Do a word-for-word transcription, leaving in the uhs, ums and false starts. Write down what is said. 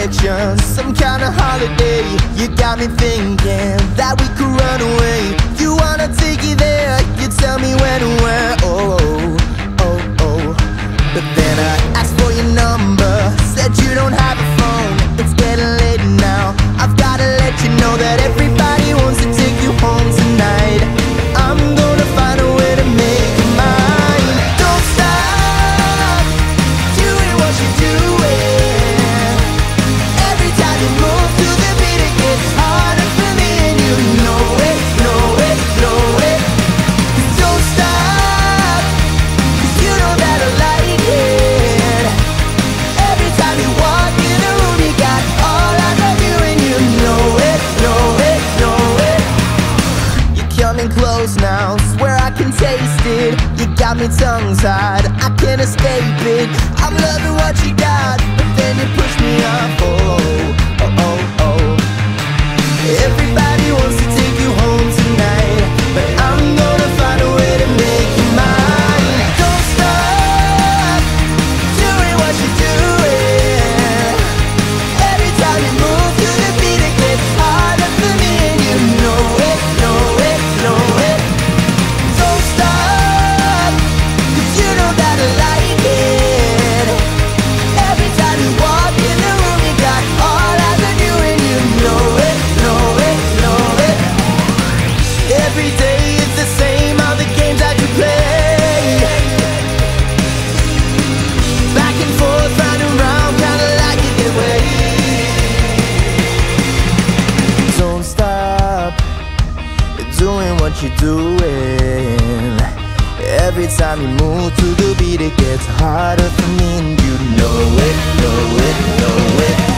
direction, some kind of holiday. You got me thinking that we could run away. You wanna take it there, you tell me when and where. Oh, oh, oh. But then I asked for your number, said you don't have a phone. It's getting late now, I've gotta let you know that everybody wants to take you home tonight. I'm gonna find a way to make you mine. Don't stop doing what you're doing. Every time you move to the beat, it gets harder for me, and you know it, know it, know it. Don't stop, 'cause you know that I like it. Every time you walk in the room, you got all eyes on you, and you know it, know it, know it. You're coming close now, swear I can taste it. You got me tongue-tied, I can't escape it. I'm loving what you got, but then you push me off. Oh, oh, oh, oh. Everybody wants to take you home tonight, but I'm gonna find a way to make you mine. Don't stop doing what you're doing. Every time you move to the beat, it gets harder for me, and you know it, know it, know it. Don't stop, 'cause you know that I like it. Every time you walk in the room, you got all eyes on you, and you know it, know it, know it. Every day is the same, all the games that you play. Back and forth, round and round, kinda like it that way. Don't stop doing what you're doing. Every time you move to the beat, it gets harder for me, and you know it, know it, know it.